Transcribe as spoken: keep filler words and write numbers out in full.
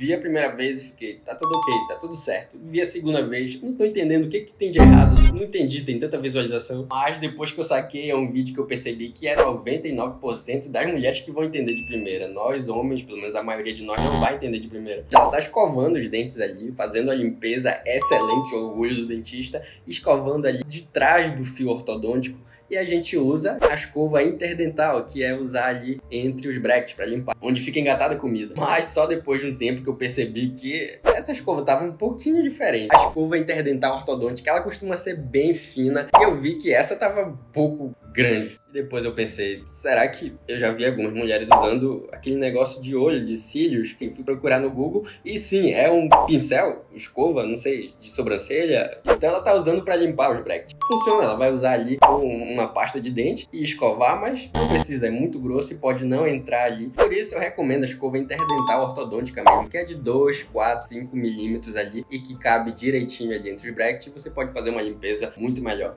vi a primeira vez e fiquei, tá tudo ok, tá tudo certo. Vi a segunda vez, não tô entendendo o que que tem de errado, não entendi, tem tanta visualização. Mas depois que eu saquei, é um vídeo que eu percebi que é noventa e nove por cento das mulheres que vão entender de primeira. Nós, homens, pelo menos a maioria de nós, não vai entender de primeira. Ela tá escovando os dentes ali, fazendo a limpeza excelente, orgulho do dentista, escovando ali de trás do fio ortodôntico. E a gente usa a escova interdental, que é usar ali entre os brackets para limpar, onde fica engatada a comida. Mas só depois de um tempo que eu percebi que essa escova tava um pouquinho diferente. A escova interdental ortodôntica, ela costuma ser bem fina, e eu vi que essa tava um pouco grande. E depois eu pensei, será que eu já vi algumas mulheres usando aquele negócio de olho, de cílios? E fui procurar no Google, e sim, é um pincel, escova, não sei, de sobrancelha. Então ela tá usando para limpar os brackets. Funciona, ela vai usar ali uma pasta de dente e escovar, mas não precisa, é muito grosso e pode não entrar ali. Por isso eu recomendo a escova interdental ortodôntica mesmo, que é de dois, quatro, cinco milímetros ali e que cabe direitinho ali entre os brackets, e você pode fazer uma limpeza muito melhor.